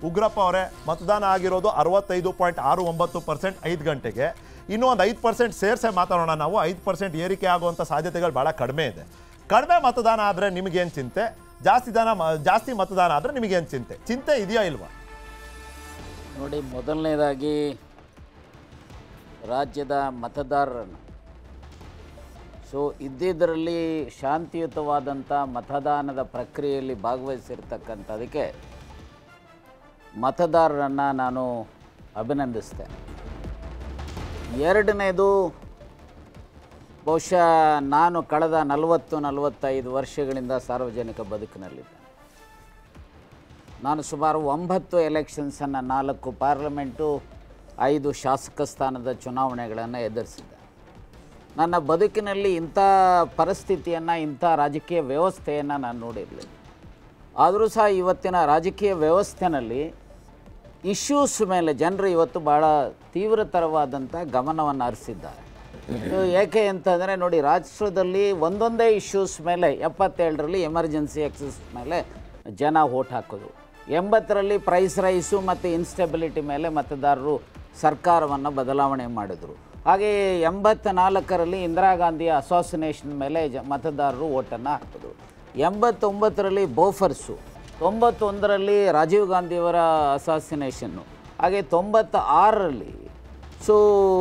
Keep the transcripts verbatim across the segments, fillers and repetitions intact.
ಉಗ್ರಪ್ಪ ಅವರೇ ಮತದಾನ ಆಗಿರೋದು ಅರವತ್ತೈದು ಪಾಯಿಂಟ್ ಆರು ಒಂಬತ್ತು ಪರ್ಸೆಂಟ್ ಐದು ಗಂಟೆಗೆ. ಇನ್ನೂ ಒಂದು ಐದು ಪರ್ಸೆಂಟ್ ಸೇರಿಸೇ ಮಾತಾಡೋಣ ನಾವು. ಐದು ಪರ್ಸೆಂಟ್ ಏರಿಕೆ ಆಗುವಂಥ ಸಾಧ್ಯತೆಗಳು ಭಾಳ ಕಡಿಮೆ ಇದೆ. ಕಡಿಮೆ ಮತದಾನ ಆದರೆ ನಿಮಗೇನು ಚಿಂತೆ, ಜಾಸ್ತಿ ದಾನ ಜಾಸ್ತಿ ಮತದಾನ ಆದರೆ ನಿಮಗೇನು ಚಿಂತೆ ಚಿಂತೆ ಇದೆಯಾ ಇಲ್ವಾ? ನೋಡಿ, ಮೊದಲನೇದಾಗಿ ರಾಜ್ಯದ ಮತದಾರರನ್ನು ಸೊ ಇದ್ದಿದ್ದರಲ್ಲಿ ಶಾಂತಿಯುತವಾದಂಥ ಮತದಾನದ ಪ್ರಕ್ರಿಯೆಯಲ್ಲಿ ಭಾಗವಹಿಸಿರ್ತಕ್ಕಂಥದಕ್ಕೆ ಮತದಾರರನ್ನು ನಾನು ಅಭಿನಂದಿಸ್ತೇನೆ. ಎರಡನೇದು, ಬಹುಶಃ ನಾನು ಕಳೆದ ನಲವತ್ತು ನಲವತ್ತೈದು ವರ್ಷಗಳಿಂದ ಸಾರ್ವಜನಿಕ ಬದುಕಿನಲ್ಲಿದ್ದೇನೆ. ನಾನು ಸುಮಾರು ಒಂಬತ್ತು ಎಲೆಕ್ಷನ್ಸನ್ನು, ನಾಲ್ಕು ಪಾರ್ಲಿಮೆಂಟು, ಐದು ಶಾಸಕ ಸ್ಥಾನದ ಚುನಾವಣೆಗಳನ್ನು ಎದುರಿಸಿದ್ದೆ. ನನ್ನ ಬದುಕಿನಲ್ಲಿ ಇಂಥ ಪರಿಸ್ಥಿತಿಯನ್ನು, ಇಂಥ ರಾಜಕೀಯ ವ್ಯವಸ್ಥೆಯನ್ನು ನಾನು ನೋಡಿರಲಿಲ್ಲ. ಆದರೂ ಸಹ ಇವತ್ತಿನ ರಾಜಕೀಯ ವ್ಯವಸ್ಥೆಯಲ್ಲಿ ಇಶ್ಯೂಸ್ ಮೇಲೆ ಜನರು ಇವತ್ತು ಭಾಳ ತೀವ್ರತರವಾದಂಥ ಗಮನವನ್ನು ಹರಿಸಿದ್ದಾರೆ. ಏಕೆ ಅಂತಂದರೆ ನೋಡಿ, ರಾಷ್ಟ್ರದಲ್ಲಿ ಒಂದೊಂದೇ ಇಶ್ಯೂಸ್ ಮೇಲೆ ಎಪ್ಪತ್ತೇಳರಲ್ಲಿ ಎಮರ್ಜೆನ್ಸಿ ಎಕ್ಸಸ್ ಮೇಲೆ ಜನ ವೋಟ್ ಹಾಕೋದು, ಎಂಬತ್ತರಲ್ಲಿ ಪ್ರೈಸ್ ರೈಸು ಮತ್ತು ಇನ್ಸ್ಟೆಬಿಲಿಟಿ ಮೇಲೆ ಮತದಾರರು ಸರ್ಕಾರವನ್ನು ಬದಲಾವಣೆ ಮಾಡಿದರು. ಹಾಗೆಯೇ ಎಂಬತ್ತ ನಾಲ್ಕರಲ್ಲಿ ಇಂದಿರಾ ಗಾಂಧಿಯ ಅಸಾಸಿನೇಷನ್ ಮೇಲೆ ಜ ಮತದಾರರು ಓಟನ್ನು ಹಾಕಿದ್ರು. ಎಂಬತ್ತೊಂಬತ್ತರಲ್ಲಿ ಬೋಫರ್ಸು, ತೊಂಬತ್ತೊಂದರಲ್ಲಿ ರಾಜೀವ್ ಗಾಂಧಿಯವರ ಅಸಾಸಿನೇಷನ್ನು, ಹಾಗೆ ತೊಂಬತ್ತ ಆರರಲ್ಲಿ ಸೊ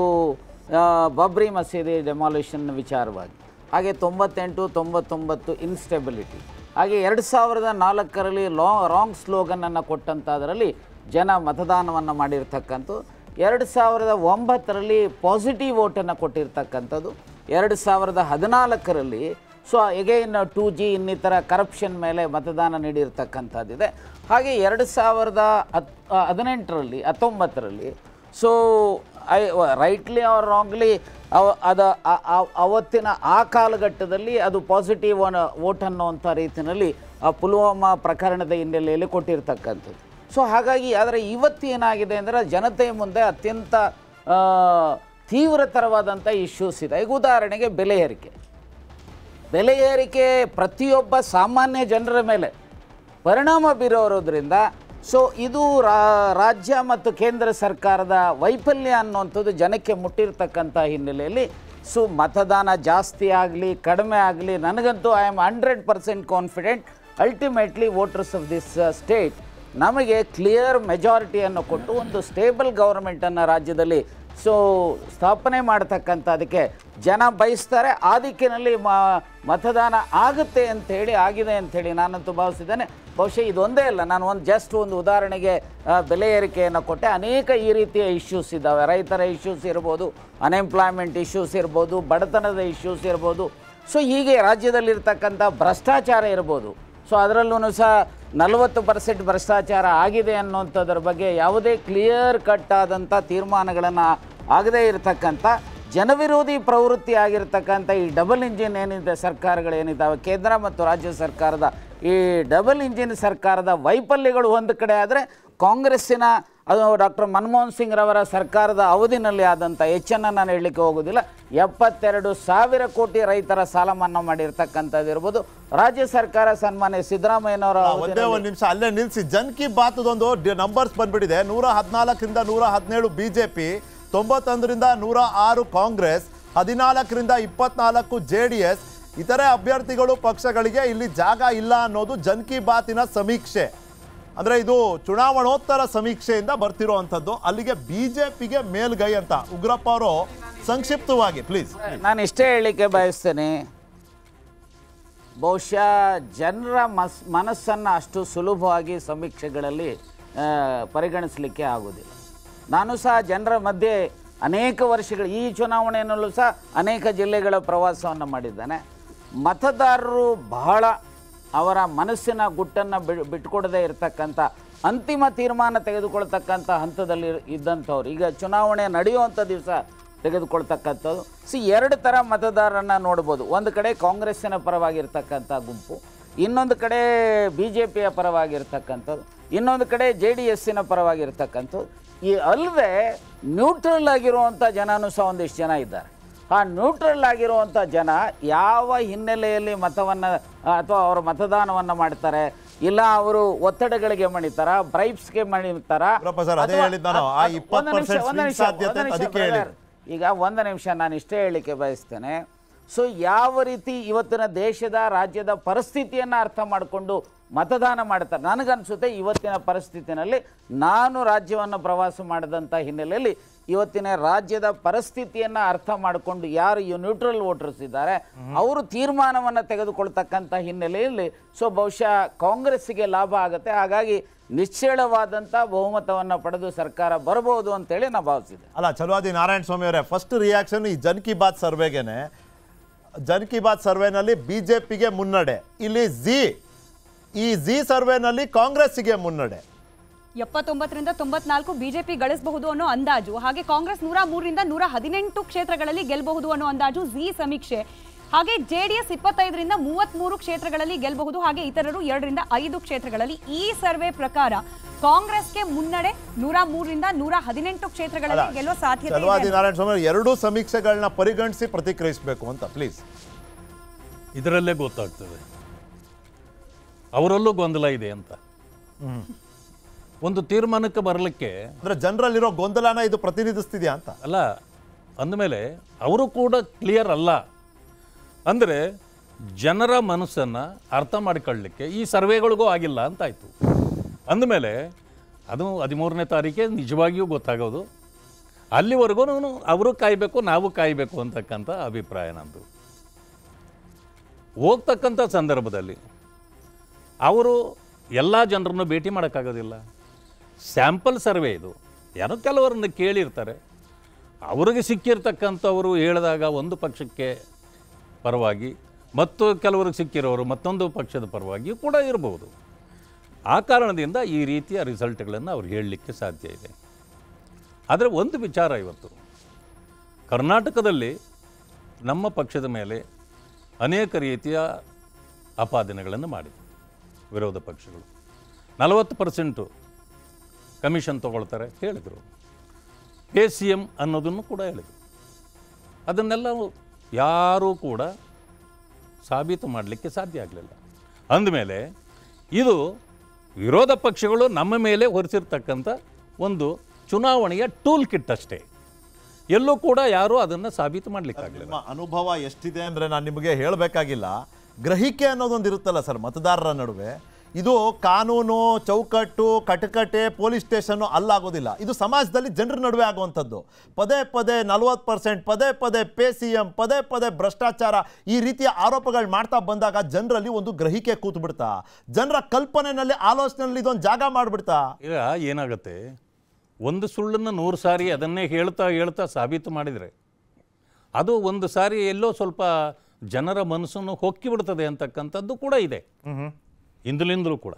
ಬಾಬ್ರಿ ಮಸೀದಿ ಡೆಮಾಲಿಷನ್ ವಿಚಾರವಾಗಿ, ಹಾಗೆ ತೊಂಬತ್ತೆಂಟು ತೊಂಬತ್ತೊಂಬತ್ತು ಇನ್ಸ್ಟೆಬಿಲಿಟಿ, ಹಾಗೆ ಎರಡು ಸಾವಿರದ ನಾಲ್ಕರಲ್ಲಿ ಲಾ ರಾಂಗ್ ಸ್ಲೋಗನನ್ನು ಕೊಟ್ಟಂಥದ್ರಲ್ಲಿ ಜನ ಮತದಾನವನ್ನು ಮಾಡಿರ್ತಕ್ಕಂಥ, ಎರಡು ಸಾವಿರದ ಒಂಬತ್ತರಲ್ಲಿ ಪಾಸಿಟಿವ್ ವೋಟನ್ನು ಕೊಟ್ಟಿರ್ತಕ್ಕಂಥದ್ದು, ಎರಡು ಸಾವಿರದ ಹದಿನಾಲ್ಕರಲ್ಲಿ ಸೊ ಎಗೈನ್ ಟೂ ಜಿ ಇನ್ನಿತರ ಕರಪ್ಷನ್ ಮೇಲೆ ಮತದಾನ ನೀಡಿರ್ತಕ್ಕಂಥದ್ದಿದೆ. ಹಾಗೆ ಎರಡು ಸಾವಿರದ ಹತ್ ಹದಿನೆಂಟರಲ್ಲಿ ಹತ್ತೊಂಬತ್ತರಲ್ಲಿ so I rightly or wrongly ಅವ ಅದ ಅವತ್ತಿನ ಆ ಕಾಲಘಟ್ಟದಲ್ಲಿ ಅದು ಪಾಸಿಟಿವ್ ವೋಟ್ ಅನ್ನೋವಂಥ ರೀತಿಯಲ್ಲಿ ಆ ಪುಲ್ವಾಮಾ ಪ್ರಕರಣದ ಹಿನ್ನೆಲೆಯಲ್ಲಿ ಕೊಟ್ಟಿರ್ತಕ್ಕಂಥದ್ದು. ಸೊ ಹಾಗಾಗಿ ಆದರೆ ಇವತ್ತು ಏನಾಗಿದೆ ಅಂದರೆ ಜನತೆಯ ಮುಂದೆ ಅತ್ಯಂತ ತೀವ್ರತರವಾದಂಥ ಇಶ್ಯೂಸ್ ಇದೆ. ಈಗ ಉದಾಹರಣೆಗೆ ಬೆಲೆ ಏರಿಕೆ. ಬೆಲೆ ಏರಿಕೆ ಪ್ರತಿಯೊಬ್ಬ ಸಾಮಾನ್ಯ ಜನರ ಮೇಲೆ ಪರಿಣಾಮ ಬೀರೋದ್ರಿಂದ ಸೊ ಇದು ರಾಜ್ಯ ಮತ್ತು ಕೇಂದ್ರ ಸರ್ಕಾರದ ವೈಫಲ್ಯ ಅನ್ನುವಂಥದ್ದು ಜನಕ್ಕೆ ಮುಟ್ಟಿರ್ತಕ್ಕಂಥ ಹಿನ್ನೆಲೆಯಲ್ಲಿ ಸೊ ಮತದಾನ ಜಾಸ್ತಿ ಆಗಲಿ ಕಡಿಮೆ ಆಗಲಿ, ನನಗಂತೂ I am hundred percent confident ultimately voters of this state ನಮಗೆ ಕ್ಲಿಯರ್ ಮೆಜಾರಿಟಿಯನ್ನು ಕೊಟ್ಟು ಒಂದು ಸ್ಟೇಬಲ್ ಗೌರ್ಮೆಂಟನ್ನು ರಾಜ್ಯದಲ್ಲಿ ಸೊ ಸ್ಥಾಪನೆ ಮಾಡ್ತಕ್ಕಂಥದಕ್ಕೆ ಜನ ಬಯಸ್ತಾರೆ. ಆ ದಿಕ್ಕಿನಲ್ಲಿ ಮ ಮತದಾನ ಆಗುತ್ತೆ ಅಂಥೇಳಿ, ಆಗಿದೆ ಅಂಥೇಳಿ ನಾನಂತೂ ಭಾವಿಸಿದ್ದೇನೆ. ಬಹುಶಃ ಇದೊಂದೇ ಅಲ್ಲ, ನಾನು ಒಂದು ಜಸ್ಟ್ ಒಂದು ಉದಾಹರಣೆಗೆ ಬೆಲೆ ಏರಿಕೆಯನ್ನು ಕೊಟ್ಟೆ. ಅನೇಕ ಈ ರೀತಿಯ ಇಶ್ಯೂಸ್ ಇದ್ದಾವೆ. ರೈತರ ಇಶ್ಯೂಸ್ ಇರ್ಬೋದು, ಅನ್ಎಂಪ್ಲಾಯ್ಮೆಂಟ್ ಇಶ್ಯೂಸ್ ಇರ್ಬೋದು, ಬಡತನದ ಇಶ್ಯೂಸ್ ಇರ್ಬೋದು, ಸೊ ಹೀಗೆ ರಾಜ್ಯದಲ್ಲಿರ್ತಕ್ಕಂಥ ಭ್ರಷ್ಟಾಚಾರ ಇರ್ಬೋದು. ಸೊ ಅದರಲ್ಲೂ ಸಹ ನಲವತ್ತು ಪರ್ಸೆಂಟ್ ಭ್ರಷ್ಟಾಚಾರ ಆಗಿದೆ ಅನ್ನೋಂಥದ್ರ ಬಗ್ಗೆ ಯಾವುದೇ ಕ್ಲಿಯರ್ ಕಟ್ ಆದಂಥ ತೀರ್ಮಾನಗಳನ್ನು ಆಗದೇ ಇರತಕ್ಕಂಥ ಜನವಿರೋಧಿ ಪ್ರವೃತ್ತಿ ಆಗಿರ್ತಕ್ಕಂಥ ಈ ಡಬಲ್ ಇಂಜಿನ್ ಏನಿದೆ ಸರ್ಕಾರಗಳೇನಿದ್ದಾವೆ, ಕೇಂದ್ರ ಮತ್ತು ರಾಜ್ಯ ಸರ್ಕಾರದ ಈ ಡಬಲ್ ಇಂಜಿನ್ ಸರ್ಕಾರದ ವೈಫಲ್ಯಗಳು ಒಂದು ಕಡೆ ಆದರೆ, ಕಾಂಗ್ರೆಸ್ಸಿನ ಅದು ಡಾಕ್ಟರ್ ಮನಮೋಹನ್ ಸಿಂಗ್ ರವರ ಸರ್ಕಾರದ ಅವಧಿನಲ್ಲಿ ಆದಂಥ ಹೆಚ್ಚನ್ನು ನಾನು ಹೇಳಲಿಕ್ಕೆ ಹೋಗೋದಿಲ್ಲ. ಎಪ್ಪತ್ತೆರಡು ಸಾವಿರ ಕೋಟಿ ರೈತರ ಸಾಲ ಮನ್ನಾ ಮಾಡಿರ್ತಕ್ಕಂಥದ್ದು ಇರ್ಬೋದು. ರಾಜ್ಯ ಸರ್ಕಾರ ಸನ್ಮಾನ್ಯ ಸಿದ್ದರಾಮಯ್ಯನವರ ಒಂದೇ ಒಂದು ನಿಮಿಷ ಅಲ್ಲೇ ನಿಲ್ಲಿಸಿ. ಜನ್ ಕಿ ಬಾತ್ದೊಂದು ನಂಬರ್ಸ್ ಬಂದ್ಬಿಟ್ಟಿದೆ. ನೂರ ಹದಿನಾಲ್ಕರಿಂದ ನೂರ ಹದಿನೇಳು ಬಿಜೆಪಿ, ತೊಂಬತ್ತೊಂದರಿಂದ ನೂರ ಆರು ಕಾಂಗ್ರೆಸ್, ಹದಿನಾಲ್ಕರಿಂದ ಇಪ್ಪತ್ನಾಲ್ಕು ಜೆ ಡಿ ಎಸ್. ಇತರೆ ಅಭ್ಯರ್ಥಿಗಳು ಪಕ್ಷಗಳಿಗೆ ಇಲ್ಲಿ ಜಾಗ ಇಲ್ಲ ಅನ್ನೋದು ಜನ್ ಕಿ ಬಾತಿನ ಸಮೀಕ್ಷೆ. ಅಂದ್ರೆ ಇದು ಚುನಾವಣೋತ್ತರ ಸಮೀಕ್ಷೆಯಿಂದ ಬರ್ತಿರೋವಂಥದ್ದು. ಅಲ್ಲಿಗೆ ಬಿಜೆಪಿಗೆ ಮೇಲ್ಗೈ ಅಂತ ಉಗ್ರಪ್ಪ ಅವರು ಸಂಕ್ಷಿಪ್ತವಾಗಿ ಪ್ಲೀಸ್. ನಾನು ಇಷ್ಟೇ ಹೇಳಲಿಕ್ಕೆ ಬಯಸ್ತೇನೆ, ಬಹುಶಃ ಜನರ ಮಸ್ ಮನಸ್ಸನ್ನು ಅಷ್ಟು ಸುಲಭವಾಗಿ ಸಮೀಕ್ಷೆಗಳಲ್ಲಿ ಪರಿಗಣಿಸಲಿಕ್ಕೆ ಆಗೋದಿಲ್ಲ. ನಾನು ಸಹ ಜನರ ಮಧ್ಯೆ ಅನೇಕ ವರ್ಷಗಳು ಈ ಚುನಾವಣೆಯಲ್ಲೂ ಸಹ ಅನೇಕ ಜಿಲ್ಲೆಗಳ ಪ್ರವಾಸವನ್ನು ಮಾಡಿದ್ದಾನೆ. ಮತದಾರರು ಬಹಳ ಅವರ ಮನಸ್ಸಿನ ಗುಟ್ಟನ್ನು ಬಿ ಬಿಟ್ಕೊಡದೇ ಇರತಕ್ಕಂಥ ಅಂತಿಮ ತೀರ್ಮಾನ ತೆಗೆದುಕೊಳ್ತಕ್ಕಂಥ ಹಂತದಲ್ಲಿ ಇದ್ದಂಥವ್ರು ಈಗ ಚುನಾವಣೆ ನಡೆಯುವಂಥ ದಿವಸ ತೆಗೆದುಕೊಳ್ತಕ್ಕಂಥದ್ದು. ಸಿ ಎರಡು ಥರ ಮತದಾರರನ್ನು ನೋಡ್ಬೋದು. ಒಂದು ಕಡೆ ಕಾಂಗ್ರೆಸ್ಸಿನ ಪರವಾಗಿರ್ತಕ್ಕಂಥ ಗುಂಪು, ಇನ್ನೊಂದು ಕಡೆ ಬಿ ಜೆ ಪಿಯ ಪರವಾಗಿರ್ತಕ್ಕಂಥದ್ದು, ಇನ್ನೊಂದು ಕಡೆ ಜೆ ಡಿ ಎಸ್ಸಿನ ಪರವಾಗಿರ್ತಕ್ಕಂಥದ್ದು. ಈ ಅಲ್ಲದೆ ನ್ಯೂಟ್ರಲ್ ಆಗಿರುವಂಥ ಜನನೂ ಸಹ ಒಂದಿಷ್ಟು ಜನ ಇದ್ದಾರೆ. ಆ ನ್ಯೂಟ್ರಲ್ ಆಗಿರುವಂಥ ಜನ ಯಾವ ಹಿನ್ನೆಲೆಯಲ್ಲಿ ಮತವನ್ನು ಅಥವಾ ಅವರ ಮತದಾನವನ್ನು ಮಾಡ್ತಾರೆ, ಇಲ್ಲ ಅವರು ಒತ್ತಡಗಳಿಗೆ ಮಣಿತಾರ, ಬ್ರೈಬ್ಸ್ಗೆ ಮಣಿತಾರ. ಈಗ ಒಂದು ನಿಮಿಷ ನಾನು ಇಷ್ಟೇ ಹೇಳಲಿಕ್ಕೆ ಬಯಸ್ತೇನೆ. ಸೊ ಯಾವ ರೀತಿ ಇವತ್ತಿನ ದೇಶದ ರಾಜ್ಯದ ಪರಿಸ್ಥಿತಿಯನ್ನು ಅರ್ಥ ಮಾಡಿಕೊಂಡು ಮತದಾನ ಮಾಡ್ತಾರೆ. ನನಗನ್ಸುತ್ತೆ ಇವತ್ತಿನ ಪರಿಸ್ಥಿತಿನಲ್ಲಿ ನಾನು ರಾಜ್ಯವನ್ನು ಪ್ರವಾಸ ಮಾಡಿದಂಥ ಹಿನ್ನೆಲೆಯಲ್ಲಿ ಇವತ್ತಿನ ರಾಜ್ಯದ ಪರಿಸ್ಥಿತಿಯನ್ನು ಅರ್ಥ ಮಾಡಿಕೊಂಡು ಯಾರು ಇವು ನ್ಯೂಟ್ರಲ್ ವೋಟರ್ಸ್ ಇದ್ದಾರೆ ಅವರು ತೀರ್ಮಾನವನ್ನು ತೆಗೆದುಕೊಳ್ತಕ್ಕಂಥ ಹಿನ್ನೆಲೆಯಲ್ಲಿ ಸೊ ಬಹುಶಃ ಕಾಂಗ್ರೆಸ್ಸಿಗೆ ಲಾಭ ಆಗುತ್ತೆ. ಹಾಗಾಗಿ ನಿಶ್ಚಳವಾದಂಥ ಬಹುಮತವನ್ನು ಪಡೆದು ಸರ್ಕಾರ ಬರಬಹುದು ಅಂತೇಳಿ ನಾನು ಭಾವಿಸಿದೆ. ಅಲ್ಲ, ಚಲುವಾದಿ ನಾರಾಯಣ ಸ್ವಾಮಿ ಅವರೇ, ಫಸ್ಟ್ ರಿಯಾಕ್ಷನ್ ಈ ಜನ್ ಕಿ ಬಾತ್ ಸರ್ವೆಗೇನೆ. ಜನ್ ಕಿ ಬಾತ್ ಸರ್ವೆನಲ್ಲಿ ಬಿಜೆಪಿಗೆ ಮುನ್ನಡೆ, ಇಲ್ಲಿ ಜಿ ಈ ಜಿ ಸರ್ವೆನಲ್ಲಿ ಕಾಂಗ್ರೆಸ್ಸಿಗೆ ಮುನ್ನಡೆ. ಎಪ್ಪತ್ತೊಂಬತ್ತರಿಂದ ತೊಂಬತ್ನಾಲ್ಕು ಬಿಜೆಪಿ ಗಳಿಸಬಹುದು ಅನ್ನೋ ಅಂದಾಜು, ಹಾಗೆ ಕಾಂಗ್ರೆಸ್ ನೂರ ಮೂರರಿಂದ ನೂರ ಹದಿನೆಂಟು ಕ್ಷೇತ್ರಗಳಲ್ಲಿ ಗೆಲ್ಲಬಹುದು ಅನ್ನೋ ಅಂದಾಜು ಜಿ ಸಮೀಕ್ಷೆ. ಹಾಗೆ ಜೆಡಿಎಸ್ ಇಪ್ಪತ್ತೈದರಿಂದ ಮೂವತ್ಮೂರು ಕ್ಷೇತ್ರಗಳಲ್ಲಿ ಗೆಲ್ಲಬಹುದು, ಹಾಗೆ ಇತರರು ಎರಡರಿಂದ ಐದು ಕ್ಷೇತ್ರಗಳಲ್ಲಿ. ಈ ಸರ್ವೆ ಪ್ರಕಾರ ಕಾಂಗ್ರೆಸ್ಗೆ ಮುನ್ನಡೆ, ನೂರ ಮೂರರಿಂದ ನೂರ ಹದಿನೆಂಟು ಕ್ಷೇತ್ರಗಳಲ್ಲಿ ಗೆಲ್ಲುವ ಸಾಧ್ಯತೆ ಇದೆ. ನಾರಾಯಣ ಸ್ವಾಮಿ ಎರಡೂ ಸಮೀಕ್ಷೆಗಳನ್ನ ಪರಿಗಣಿಸಿ ಪ್ರತಿಕ್ರಿಯಿಸಬೇಕು ಅಂತ ಪ್ಲೀಸ್. ಇದರಲ್ಲೇ ಗೊತ್ತಾಗ್ತದೆ ಅವರಲ್ಲೂ ಗೊಂದಲ ಇದೆ ಅಂತ. ಒಂದು ತೀರ್ಮಾನಕ್ಕೆ ಬರಲಿಕ್ಕೆ ಅಂದ್ರೆ ಜನರಲ್ಲಿರೋ ಗೊಂದಲನ ಇದು ಪ್ರತಿನಿಧಿಸ್ತಿದ್ಯಾ ಅಂತ ಅಲ್ಲ, ಅಂದಮೇಲೆ ಅವರು ಕೂಡ ಕ್ಲಿಯರ್ ಅಲ್ಲ. ಅಂದರೆ ಜನರ ಮನಸ್ಸನ್ನು ಅರ್ಥ ಮಾಡಿಕೊಳ್ಳಲಿಕ್ಕೆ ಈ ಸರ್ವೆಗಳಿಗೂ ಆಗಿಲ್ಲ ಅಂತಾಯಿತು. ಅಂದಮೇಲೆ ಅದು ಹದಿಮೂರನೇ ತಾರೀಕೆ ನಿಜವಾಗಿಯೂ ಗೊತ್ತಾಗೋದು. ಅಲ್ಲಿವರೆಗೂ ಅವರು ಕಾಯಬೇಕು, ನಾವು ಕಾಯಬೇಕು ಅಂತಕ್ಕಂಥ ಅಭಿಪ್ರಾಯ ನಂದು. ಹೋಗ್ತಕ್ಕಂಥ ಸಂದರ್ಭದಲ್ಲಿ ಅವರು ಎಲ್ಲ ಜನರನ್ನು ಭೇಟಿ ಮಾಡೋಕ್ಕಾಗೋದಿಲ್ಲ. ಸ್ಯಾಂಪಲ್ ಸರ್ವೆ ಇದು. ಯಾರೋ ಕೆಲವರನ್ನು ಕೇಳಿರ್ತಾರೆ, ಅವರಿಗೆ ಸಿಕ್ಕಿರ್ತಕ್ಕಂಥವರು ಹೇಳಿದಾಗ ಒಂದು ಪಕ್ಷಕ್ಕೆ ಪರವಾಗಿ ಮತ್ತು ಕೆಲವರಿಗೆ ಸಿಕ್ಕಿರೋರು ಮತ್ತೊಂದು ಪಕ್ಷದ ಪರವಾಗಿಯೂ ಕೂಡ ಇರಬಹುದು. ಆ ಕಾರಣದಿಂದ ಈ ರೀತಿಯ ರಿಸಲ್ಟ್ಗಳನ್ನು ಅವ್ರು ಹೇಳಲಿಕ್ಕೆ ಸಾಧ್ಯ ಇದೆ. ಆದರೆ ಒಂದು ವಿಚಾರ, ಇವತ್ತು ಕರ್ನಾಟಕದಲ್ಲಿ ನಮ್ಮ ಪಕ್ಷದ ಮೇಲೆ ಅನೇಕ ರೀತಿಯ ಆಪಾದನೆಗಳನ್ನು ಮಾಡಿದೆ ವಿರೋಧ ಪಕ್ಷಗಳು. ನಲವತ್ತು ಪರ್ಸೆಂಟು ಕಮಿಷನ್ ತೊಗೊಳ್ತಾರೆ ಹೇಳಿದರು. ಪೇ ಸಿ ಎಮ್ ಅನ್ನೋದನ್ನು ಕೂಡ ಹೇಳಿದರು. ಅದನ್ನೆಲ್ಲ ಯಾರೂ ಕೂಡ ಸಾಬೀತು ಮಾಡಲಿಕ್ಕೆ ಸಾಧ್ಯ ಆಗಲಿಲ್ಲ. ಅಂದಮೇಲೆ ಇದು ವಿರೋಧ ಪಕ್ಷಗಳು ನಮ್ಮ ಮೇಲೆ ಹೊರಿಸಿರ್ತಕ್ಕಂಥ ಒಂದು ಚುನಾವಣೆಯ ಟೂಲ್ ಕಿಟ್ ಅಷ್ಟೇ. ಎಲ್ಲೂ ಕೂಡ ಯಾರೂ ಅದನ್ನು ಸಾಬೀತು ಮಾಡಲಿಕ್ಕಾಗಲಿಲ್ಲ. ನಿಮ್ಮ ಅನುಭವ ಎಷ್ಟಿದೆ ಅಂದರೆ ನಾನು ನಿಮಗೆ ಹೇಳಬೇಕಾಗಿಲ್ಲ. ಗ್ರಹಿಕೆ ಅನ್ನೋದೊಂದು ಇರುತ್ತಲ್ಲ ಸರ್ ಮತದಾರರ ನಡುವೆ, ಇದು ಕಾನೂನು ಚೌಕಟ್ಟು ಕಟಕಟೆ ಪೊಲೀಸ್ ಸ್ಟೇಷನ್ನು ಅಲ್ಲಾಗೋದಿಲ್ಲ. ಇದು ಸಮಾಜದಲ್ಲಿ ಜನರ ನಡುವೆ ಆಗುವಂಥದ್ದು. ಪದೇ ಪದೇ ನಲ್ವತ್ತು ಪರ್ಸೆಂಟ್ ಪದೇ ಪದೇ ಪೇ ಸಿ ಎಮ್ ಪದೇ ಪದೇ ಭ್ರಷ್ಟಾಚಾರ ಈ ರೀತಿಯ ಆರೋಪಗಳು ಮಾಡ್ತಾ ಬಂದಾಗ ಜನರಲ್ಲಿ ಒಂದು ಗ್ರಹಿಕೆ ಕೂತು ಬಿಡ್ತಾ, ಜನರ ಕಲ್ಪನೆಯಲ್ಲಿ ಆಲೋಚನೆಯಲ್ಲಿ ಇದೊಂದು ಜಾಗ ಮಾಡಿಬಿಡ್ತಾ. ಈಗ ಏನಾಗುತ್ತೆ, ಒಂದು ಸುಳ್ಳನ್ನು ನೂರು ಸಾರಿ ಅದನ್ನೇ ಹೇಳ್ತಾ ಹೇಳ್ತಾ ಸಾಬೀತು ಮಾಡಿದರೆ ಅದು ಒಂದು ಸಾರಿ ಎಲ್ಲೋ ಸ್ವಲ್ಪ ಜನರ ಮನಸ್ಸನ್ನು ಹೊಕ್ಕಿ ಬಿಡ್ತದೆ ಅಂತಕ್ಕಂಥದ್ದು ಕೂಡ ಇದೆ ಇಂದಲಿಂದಲೂ ಕೂಡ.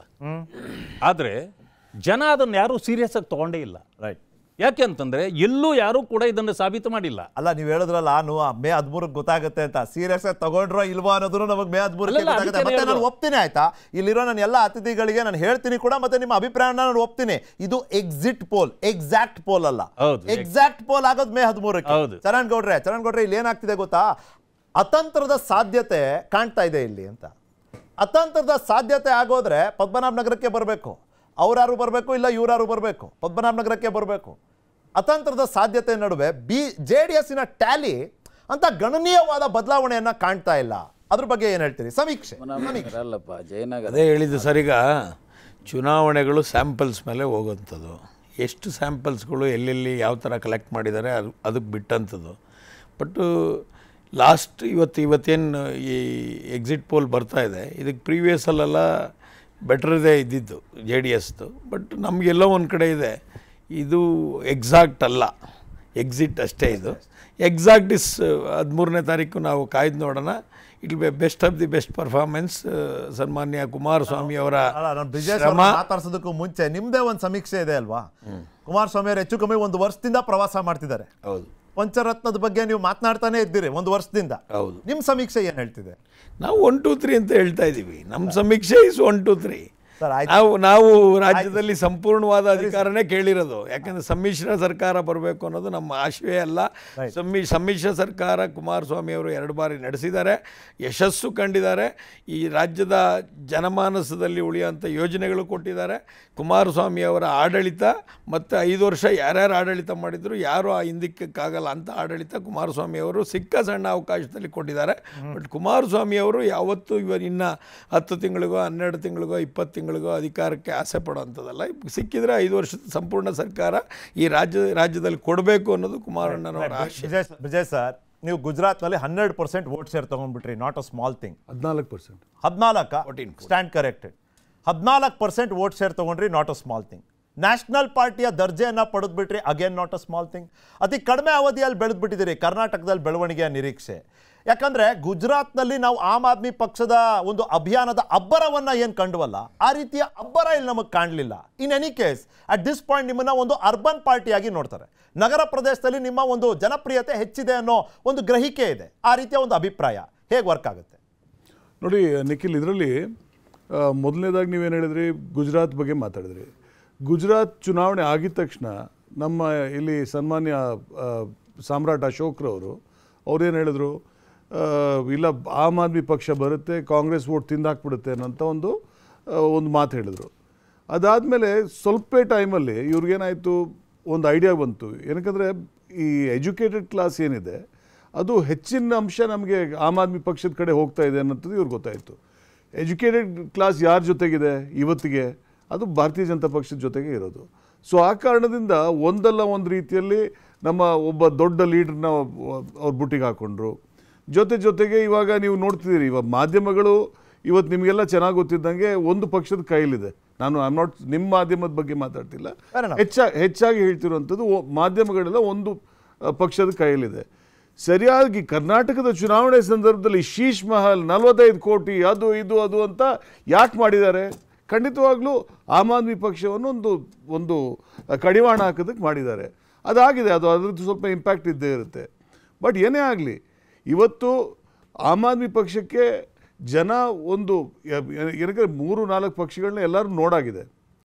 ಆದರೆ ಜನ ಅದನ್ನು ಯಾರೂ ಸೀರಿಯಸ್ ಆಗಿ ತೊಗೊಂಡೇ ಇಲ್ಲ. ರೈಟ್. ಯಾಕೆ ಅಂತಂದರೆ ಎಲ್ಲೂ ಯಾರೂ ಕೂಡ ಇದನ್ನು ಸಾಬೀತು ಮಾಡಿಲ್ಲ. ಅಲ್ಲ, ನೀವು ಹೇಳಿದ್ರಲ್ಲ ನಾನು ಮೇ ಹದಿಮೂರಕ್ಕೆ ಗೊತ್ತಾಗುತ್ತೆ ಅಂತ, ಸೀರಿಯಸ್ ಆಗಿ ತಗೊಂಡ್ರೋ ಇಲ್ವೋ ಅನ್ನೋದು ನಮಗೆ ಮೇ ಹದಿಮೂರಕ್ಕೆ ಗೊತ್ತಾಗುತ್ತೆ. ಮತ್ತೆ ನಾನು ಒಪ್ತೀನಿ, ಆಯ್ತಾ, ಇಲ್ಲಿರೋ ನನ್ನ ಎಲ್ಲ ಅತಿಥಿಗಳಿಗೆ ನಾನು ಹೇಳ್ತೀನಿ ಕೂಡ, ಮತ್ತೆ ನಿಮ್ಮ ಅಭಿಪ್ರಾಯನ ನಾನು ಒಪ್ತೀನಿ. ಇದು ಎಕ್ಸಿಟ್ ಪೋಲ್, ಎಕ್ಸಾಕ್ಟ್ ಪೋಲ್ ಅಲ್ಲ. ಎಕ್ಸಾಕ್ಟ್ ಪೋಲ್ ಆಗೋದು ಮೇ ಹದಿಮೂರಕ್ಕೆ. ಚರಣ್ ಗೌಡ್ರೆ ಚರಣ್ ಗೌಡ್ರೆ ಇಲ್ಲಿ ಏನಾಗ್ತಿದೆ ಗೊತ್ತಾ, ಅತಂತ್ರದ ಸಾಧ್ಯತೆ ಕಾಣ್ತಾ ಇದೆ ಇಲ್ಲಿ ಅಂತ. ಅತಂತ್ರದ ಸಾಧ್ಯತೆ ಆಗೋದ್ರೆ ಪದ್ಮನಾಭ ನಗರಕ್ಕೆ ಬರಬೇಕು, ಅವ್ರಾರು ಬರಬೇಕು, ಇಲ್ಲ ಇವರಾರು ಬರಬೇಕು, ಪದ್ಮನಾಭ ನಗರಕ್ಕೆ ಬರಬೇಕು. ಅತಂತ್ರದ ಸಾಧ್ಯತೆ ನಡುವೆ ಬಿ ಜೆ ಡಿ ಎಸ್ಸಿನ ಟ್ಯಾಲಿ ಅಂತ ಗಣನೀಯವಾದ ಬದಲಾವಣೆಯನ್ನು ಕಾಣ್ತಾ ಇಲ್ಲ. ಅದ್ರ ಬಗ್ಗೆ ಏನು ಹೇಳ್ತೀರಿ? ಸಮೀಕ್ಷೆ ಅಲ್ಲಪ್ಪ ಜಯನಗರ ಅದೇ ಹೇಳಿದ್ದು ಸರ್. ಈಗ ಚುನಾವಣೆಗಳು ಸ್ಯಾಂಪಲ್ಸ್ ಮೇಲೆ ಹೋಗೋಂಥದ್ದು. ಎಷ್ಟು ಸ್ಯಾಂಪಲ್ಸ್ಗಳು ಎಲ್ಲೆಲ್ಲಿ ಯಾವ ಥರ ಕಲೆಕ್ಟ್ ಮಾಡಿದ್ದಾರೆ ಅದು ಅದಕ್ಕೆ ಬಿಟ್ಟಂಥದ್ದು. ಬಟ್ಟು ಲಾಸ್ಟ್ ಇವತ್ತು ಇವತ್ತೇನು ಈ ಎಕ್ಸಿಟ್ ಪೋಲ್ ಬರ್ತಾ ಇದೆ, ಇದಕ್ಕೆ ಪ್ರೀವಿಯಸ್ಸಲ್ಲೆಲ್ಲ ಬೆಟ್ರದೇ ಇದ್ದಿದ್ದು ಜೆ ಡಿ ಎಸ್ದು. ಬಟ್ ನಮಗೆಲ್ಲೋ ಒಂದು ಕಡೆ ಇದೆ ಇದು ಎಕ್ಸಾಕ್ಟ್ ಅಲ್ಲ, ಎಕ್ಸಿಟ್ ಅಷ್ಟೇ ಇದು. ಎಕ್ಸಾಕ್ಟ್ ಇಸ್ ಹದಿಮೂರನೇ ತಾರೀಕು ನಾವು ಕಾಯ್ದು ನೋಡೋಣ. It be best of the best performance. ಸನ್ಮಾನ್ಯ ಕುಮಾರಸ್ವಾಮಿ ಅವರ ಮಾತಾಡ್ಸೋದಕ್ಕೂ ಮುಂಚೆ ನಿಮ್ಮದೇ ಒಂದು ಸಮೀಕ್ಷೆ ಇದೆ ಅಲ್ವಾ? ಕುಮಾರಸ್ವಾಮಿ ಅವರು ಹೆಚ್ಚು ಕಮ್ಮಿ ಒಂದು ವರ್ಷದಿಂದ ಪ್ರವಾಸ ಮಾಡ್ತಿದ್ದಾರೆ. ಹೌದು. ಪಂಚರತ್ನದ ಬಗ್ಗೆ ನೀವು ಮಾತನಾಡ್ತಾನೆ ಇದ್ದೀರಿ ಒಂದು ವರ್ಷದಿಂದ. ಹೌದು. ನಿಮ್ಮ ಸಮೀಕ್ಷೆ ಏನು ಹೇಳ್ತಿದೆ? ನಾವು ಒನ್ ಟು ತ್ರೀ ಅಂತ ಹೇಳ್ತಾ ಇದ್ದೀವಿ. ನಮ್ಮ ಸಮೀಕ್ಷೆ ಇಸ್ ಒನ್ ಟು ತ್ರೀ. ನಾವು ನಾವು ರಾಜ್ಯದಲ್ಲಿ ಸಂಪೂರ್ಣವಾದ ಅಧಿಕಾರನೇ ಕೇಳಿರೋದು. ಯಾಕಂದರೆ ಸಮ್ಮಿಶ್ರ ಸರ್ಕಾರ ಬರಬೇಕು ಅನ್ನೋದು ನಮ್ಮ ಆಶಯ ಅಲ್ಲ. ಸಮ್ಮಿ ಸಮ್ಮಿಶ್ರ ಸರ್ಕಾರ ಕುಮಾರಸ್ವಾಮಿ ಅವರು ಎರಡು ಬಾರಿ ನಡೆಸಿದ್ದಾರೆ, ಯಶಸ್ಸು ಕಂಡಿದ್ದಾರೆ. ಈ ರಾಜ್ಯದ ಜನಮಾನಸದಲ್ಲಿ ಉಳಿಯುವಂಥ ಯೋಜನೆಗಳು ಕೊಟ್ಟಿದ್ದಾರೆ. ಕುಮಾರಸ್ವಾಮಿ ಅವರ ಆಡಳಿತ ಮತ್ತು ಐದು ವರ್ಷ ಯಾರ್ಯಾರು ಆಡಳಿತ ಮಾಡಿದ್ರು ಯಾರು ಆ ಹಿಂದಕ್ಕಾಗಲ್ಲ ಅಂತ ಆಡಳಿತ ಕುಮಾರಸ್ವಾಮಿ ಅವರು ಸಿಕ್ಕ ಸಣ್ಣ ಅವಕಾಶದಲ್ಲಿ ಕೊಟ್ಟಿದ್ದಾರೆ. ಬಟ್ ಕುಮಾರಸ್ವಾಮಿ ಅವರು ಯಾವತ್ತೂ ಇವ ಇನ್ನು ಹತ್ತು ತಿಂಗಳಿಗೋ ಹನ್ನೆರಡು ತಿಂಗಳಿಗೋ ಇಪ್ಪತ್ತು ತಿಂಗಳಿಗೋ ಅಧಿಕಾರಕ್ಕೆ ಆಸೆ ಪಡೋವಂಥದ್ದಲ್ಲ. ಸಿಕ್ಕಿದರೆ ಐದು ವರ್ಷದ ಸಂಪೂರ್ಣ ಸರ್ಕಾರ ಈ ರಾಜ್ಯ ರಾಜ್ಯದಲ್ಲಿ ಕೊಡಬೇಕು ಅನ್ನೋದು ಕುಮಾರಣ್ಣನವರ ಆಶೆ. ವಿಜಯ್ ಸರ್, ನೀವು ಗುಜರಾತ್ನಲ್ಲಿ ಹನ್ನೆರಡು ಪರ್ಸೆಂಟ್ ವೋಟ್ ಶೇರ್ ತೊಗೊಂಡ್ಬಿಟ್ರಿ, ನಾಟ್ ಅ ಸ್ಮಾಲ್ ಥಿಂಗ್. ಹದಿನಾಲ್ಕು ಪರ್ಸೆಂಟ್ ಹದಿನಾಲ್ಕ ಸ್ಟ್ಯಾಂಡ್ ಕರೆಕ್ಟೆಡ್. ಹದಿನಾಲ್ಕು ಪರ್ಸೆಂಟ್ ವೋಟ್ ಶೇರ್ ತೊಗೊಂಡ್ರಿ, not a small thing. National ಪಾರ್ಟಿಯ ದರ್ಜೆಯನ್ನು ಪಡೆದ್ಬಿಟ್ರಿ, again not a small thing. ಅತಿ ಕಡಿಮೆ ಅವಧಿಯಲ್ಲಿ ಬೆಳೆದ್ಬಿಟ್ಟಿದ್ದೀರಿ ಕರ್ನಾಟಕದಲ್ಲಿ ಬೆಳವಣಿಗೆಯ ನಿರೀಕ್ಷೆ. ಯಾಕಂದರೆ ಗುಜರಾತ್ನಲ್ಲಿ ನಾವು ಆಮ್ ಆದ್ಮಿ ಪಕ್ಷದ ಒಂದು ಅಭಿಯಾನದ ಅಬ್ಬರವನ್ನು ಏನು ಕಂಡುವಲ್ಲ, ಆ ರೀತಿಯ ಅಬ್ಬರ ಇಲ್ಲಿ ನಮಗೆ ಕಾಣಲಿಲ್ಲ. In any case at this point ನಿಮ್ಮನ್ನು ಒಂದು ಅರ್ಬನ್ ಪಾರ್ಟಿಯಾಗಿ ನೋಡ್ತಾರೆ. ನಗರ ಪ್ರದೇಶದಲ್ಲಿ ನಿಮ್ಮ ಒಂದು ಜನಪ್ರಿಯತೆ ಹೆಚ್ಚಿದೆ ಅನ್ನೋ ಒಂದು ಗ್ರಹಿಕೆ ಇದೆ. ಆ ರೀತಿಯ ಒಂದು ಅಭಿಪ್ರಾಯ ಹೇಗೆ ವರ್ಕ್ ಆಗುತ್ತೆ ನೋಡಿ ನಿಖಿಲ್. ಇದರಲ್ಲಿ ಮೊದಲನೇದಾಗಿ ನೀವೇನು ಹೇಳಿದ್ರಿ, ಗುಜರಾತ್ ಬಗ್ಗೆ ಮಾತಾಡಿದ್ರಿ. ಗುಜರಾತ್ ಚುನಾವಣೆ ಆಗಿದ ತಕ್ಷಣ ನಮ್ಮ ಇಲ್ಲಿ ಸನ್ಮಾನ್ಯ ಸಾಮ್ರಾಟ್ ಅಶೋಕ್ರವರು ಅವ್ರೇನು ಹೇಳಿದ್ರು, ಇಲ್ಲ ಆಮ್ ಆದ್ಮಿ ಪಕ್ಷ ಬರುತ್ತೆ, ಕಾಂಗ್ರೆಸ್ ವೋಟ್ ತಿಂದಾಕ್ಬಿಡುತ್ತೆ ಅನ್ನೋಂಥ ಒಂದು ಒಂದು ಮಾತು ಹೇಳಿದ್ರು. ಅದಾದಮೇಲೆ ಸ್ವಲ್ಪ ಟೈಮಲ್ಲಿ ಇವ್ರಿಗೇನಾಯಿತು, ಒಂದು ಐಡಿಯಾ ಬಂತು. ಏನಕ್ಕಂದರೆ ಈ ಎಜುಕೇಟೆಡ್ ಕ್ಲಾಸ್ ಏನಿದೆ ಅದು ಹೆಚ್ಚಿನ ಅಂಶ ನಮಗೆ ಆಮ್ ಆದ್ಮಿ ಪಕ್ಷದ ಕಡೆ ಹೋಗ್ತಾ ಇದೆ ಅನ್ನೋಂಥದ್ದು ಇವ್ರಿಗೆ ಗೊತ್ತಾಯಿತು. ಎಜುಕೇಟೆಡ್ ಕ್ಲಾಸ್ ಯಾರ ಜೊತೆಗಿದೆ ಇವತ್ತಿಗೆ, ಅದು ಭಾರತೀಯ ಜನತಾ ಪಕ್ಷದ ಜೊತೆಗೆ ಇರೋದು. ಸೊ ಆ ಕಾರಣದಿಂದ ಒಂದಲ್ಲ ಒಂದು ರೀತಿಯಲ್ಲಿ ನಮ್ಮ ಒಬ್ಬ ದೊಡ್ಡ ಲೀಡ್ರನ್ನ ಅವ್ರ ಬುಟ್ಟಿಗೆ ಹಾಕ್ಕೊಂಡ್ರು. ಜೊತೆ ಜೊತೆಗೆ ಇವಾಗ ನೀವು ನೋಡ್ತಿದ್ದೀರಿ, ಇವಾಗ ಮಾಧ್ಯಮಗಳು ಇವತ್ತು ನಿಮಗೆಲ್ಲ ಚೆನ್ನಾಗಿ ಗೊತ್ತಿದ್ದಂಗೆ ಒಂದು ಪಕ್ಷದ ಕೈಲಿದೆ. ನಾನು ಐ ಆಮ್ ನಾಟ್ ನಿಮ್ಮ ಮಾಧ್ಯಮದ ಬಗ್ಗೆ ಮಾತಾಡ್ತಿಲ್ಲ, ಹೆಚ್ಚಾಗಿ ಹೆಚ್ಚಾಗಿ ಹೇಳ್ತಿರುವಂಥದ್ದು ಮಾಧ್ಯಮಗಳೆಲ್ಲ ಒಂದು ಪಕ್ಷದ ಕೈಲಿದೆ. ಸರಿಯಾಗಿ ಕರ್ನಾಟಕದ ಚುನಾವಣೆ ಸಂದರ್ಭದಲ್ಲಿ ಶೀಶ್ ಮಹಲ್ ನಲವತ್ತೈದು ಕೋಟಿ ಅದು ಇದು ಅದು ಅಂತ ಯಾಕೆ ಮಾಡಿದ್ದಾರೆ? ಖಂಡಿತವಾಗ್ಲೂ ಆಮ್ ಆದ್ಮಿ ಪಕ್ಷವನ್ನು ಒಂದು ಒಂದು ಕಡಿವಾಣ ಹಾಕೋದಕ್ಕೆ ಮಾಡಿದ್ದಾರೆ. ಅದಾಗಿದೆ, ಅದು ಅದ್ರದ್ದು ಸ್ವಲ್ಪ ಇಂಪ್ಯಾಕ್ಟ್ ಇದ್ದೇ ಇರುತ್ತೆ. ಬಟ್ ಏನೇ ಆಗಲಿ, ಇವತ್ತು ಆಮ್ ಆದ್ಮಿ ಪಕ್ಷಕ್ಕೆ ಜನ ಒಂದು ಏನಕ್ಕೆ ಮೂರು ನಾಲ್ಕು ಪಕ್ಷಗಳನ್ನ ಎಲ್ಲರೂ ನೋಡಾಗಿದೆ.